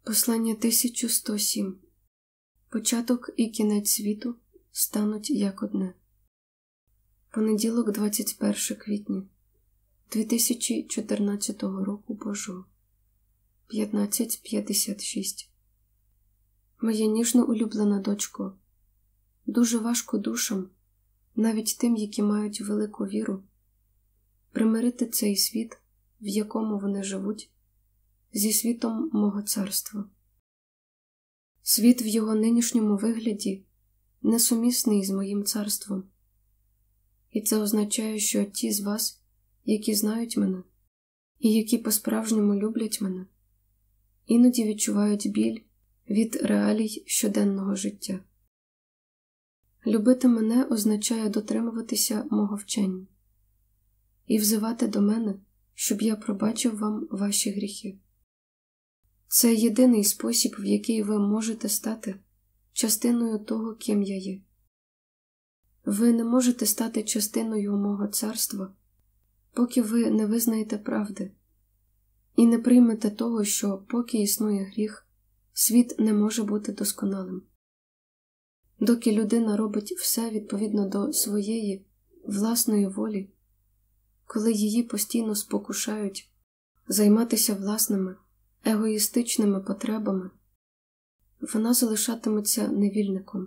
Послання 1107. Початок і кінець світу стануть як одне. Понеділок, 21 квітня 2014 року Божого. 15:56. Моя ніжно улюблена дочко, дуже важко душам, навіть тим, які мають велику віру, примирити цей світ, в якому вони живуть, зі світом мого царства. Світ в його нинішньому вигляді несумісний з моїм царством. І це означає, що ті з вас, які знають мене, і які по-справжньому люблять мене, іноді відчувають біль від реалій щоденного життя. Любити мене означає дотримуватися мого вчення і взивати до мене, щоб я пробачив вам ваші гріхи. Це єдиний спосіб, в який ви можете стати частиною того, ким я є. Ви не можете стати частиною мого царства, поки ви не визнаєте правди і не приймете того, що поки існує гріх, світ не може бути досконалим. Доки людина робить все відповідно до своєї власної волі, коли її постійно спокушають займатися власними егоїстичними потребами, вона залишатиметься невільником.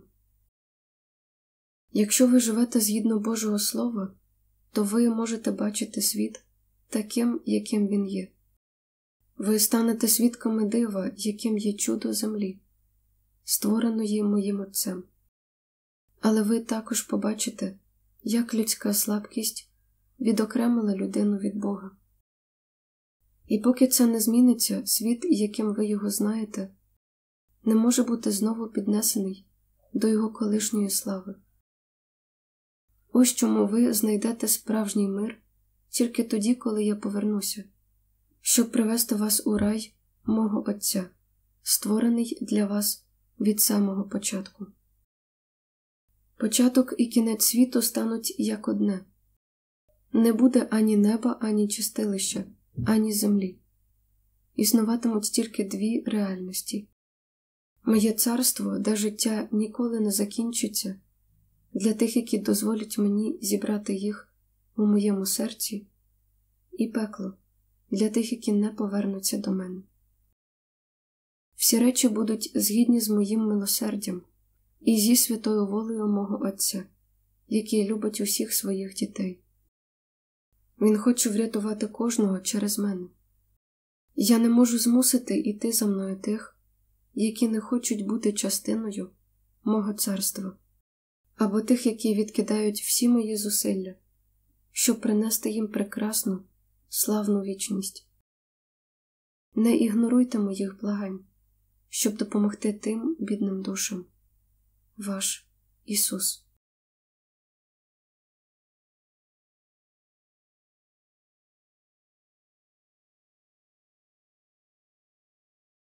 Якщо ви живете згідно Божого Слова, то ви можете бачити світ таким, яким він є. Ви станете свідками дива, яким є чудо землі, створеної моїм Отцем. Але ви також побачите, як людська слабкість відокремила людину від Бога. І поки це не зміниться, світ, яким ви його знаєте, не може бути знову піднесений до його колишньої слави. Ось чому ви знайдете справжній мир тільки тоді, коли я повернуся, щоб привести вас у рай мого Отця, створений для вас від самого початку. Початок і кінець світу стануть як одне. Не буде ані неба, ані чистилища, ані землі. Існуватимуть тільки дві реальності. Моє царство, де життя ніколи не закінчиться, для тих, які дозволять мені зібрати їх у моєму серці, і пекло, для тих, які не повернуться до мене. Всі речі будуть згідні з моїм милосердям і зі святою волею мого Отця, який любить усіх своїх дітей. Він хоче врятувати кожного через мене. Я не можу змусити йти за мною тих, які не хочуть бути частиною мого царства, або тих, які відкидають всі мої зусилля, щоб принести їм прекрасну, славну вічність. Не ігноруйте моїх благань, щоб допомогти тим бідним душам. Ваш Ісус.